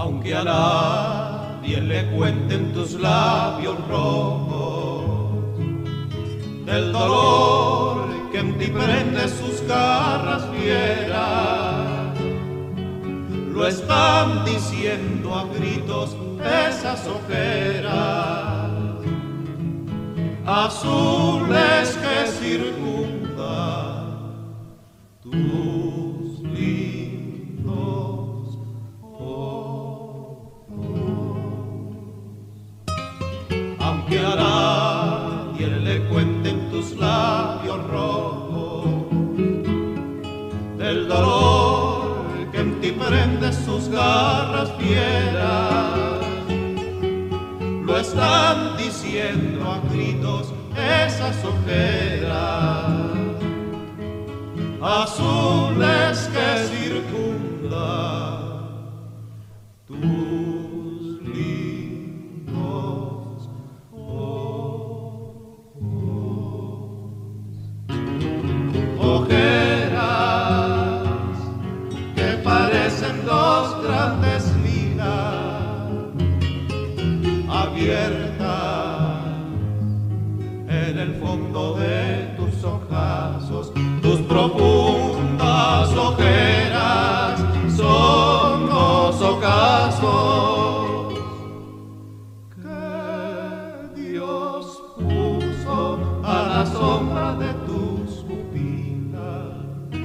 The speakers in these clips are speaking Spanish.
aunque a nadie le cuenten tus labios rojos, del dolor que en ti prende sus garras fieras. Lo están diciendo a gritos esas ojeras azules que circundan tus lindos ojos. Aunque a nadie le cuenten tus labios rojos, del dolor que en ti prende sus garras fieras, lo están diciendo a gritos esas ojeras azules que circundan tus lindos ojos. Ojeras que parecen dos grandes ligas abiertas en el fondo de tus ojazos. Tus profundas ojeras son los ocasos que Dios puso a la sombra de tus pupilas.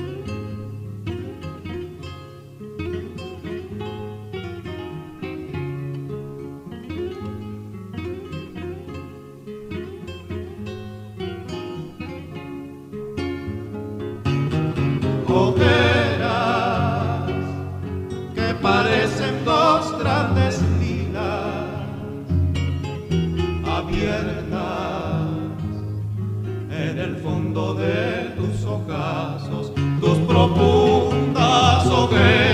Ojeras que parecen dos grandes ligas abiertas en el fondo de tus ocasos. Tus profundas ojeras